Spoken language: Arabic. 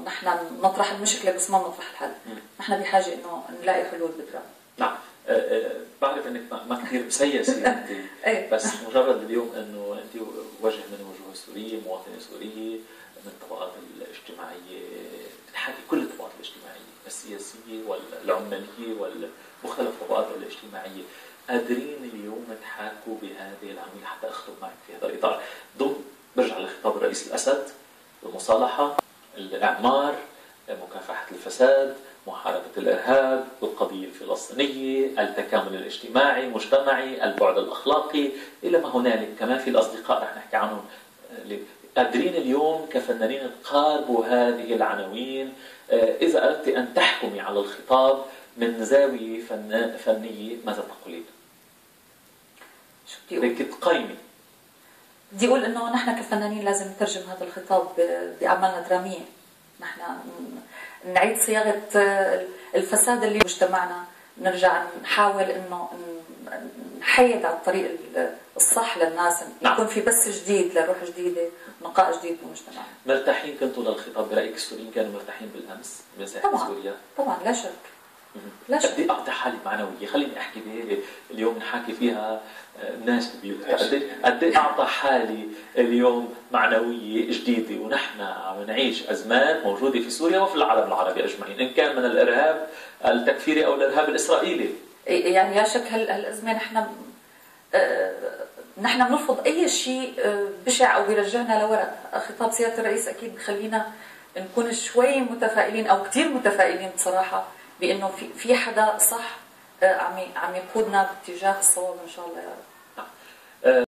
نحن نطرح المشكله بس ما نطرح الحل. نحن بحاجه انه نلاقي حلول بكره. نعم. بعرف انك ما كثير مسيسه انت بس مجرد اليوم انه انت وجه من وجوه سوريه، مواطنه سوريه من الطبقات الاجتماعيه، بتحاكي كل الطبقات الاجتماعيه السياسيه والعماليه والمختلف الطبقات الاجتماعيه، قادرين اليوم تحاكوا بهذه العمليه حتى اختم معك في هذا الاطار، برجع لخطاب الرئيس الاسد، المصالحه، الاعمار، مكافحه الفساد، محاربة الإرهاب، القضية الفلسطينية، التكامل الاجتماعي، المجتمعي، البعد الأخلاقي، إلى ما هنالك. كمان في الأصدقاء رح نحكي عنهم قادرين اليوم كفنانين تقاربوا هذه العناوين. إذا أردت أن تحكمي على الخطاب من زاوية فنية ماذا تقولين؟ شو بدي أقول؟ بدك تقيمي. بدي أقول إنه نحن كفنانين لازم نترجم هذا الخطاب بأعمالنا درامية. نحن نعيد صياغة الفساد اللي بمجتمعنا، نرجع نحاول انه نحيد على الطريق الصح للناس، يكون في بس جديد لروح جديدة، نقاء جديد بمجتمعنا. مرتاحين كنتوا للخطاب برأيك؟ السوريين كانوا مرتاحين بالأمس بمساحة سوريا؟ طبعا لا شك. لا شك. بدي أقطع حالي معنوية، خليني أحكي بهيك اليوم نحكي فيها الناس ببيوتها، قد ايه أعطى حالي اليوم معنوية جديدة، ونحن عم نعيش أزمات موجودة في سوريا وفي العالم العربي أجمعين، إن كان من الإرهاب التكفيري أو الإرهاب الإسرائيلي. يعني لا شك هالأزمة نحن بنرفض أي شيء بشع أو بيرجعنا لورا. خطاب سيادة الرئيس أكيد بخلينا نكون شوي متفائلين أو كتير متفائلين بصراحة بأنه في حدا صح عم يقودنا باتجاه الصواب إن شاء الله يا رب.